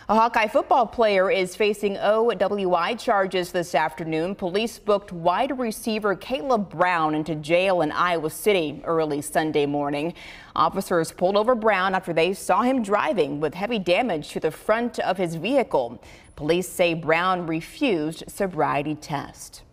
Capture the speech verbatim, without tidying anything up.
A Hawkeye football player is facing O W I charges this afternoon. Police booked wide receiver Kaleb Brown into jail in Iowa City early Sunday morning. Officers pulled over Brown after they saw him driving with heavy damage to the front of his vehicle. Police say Brown refused sobriety test.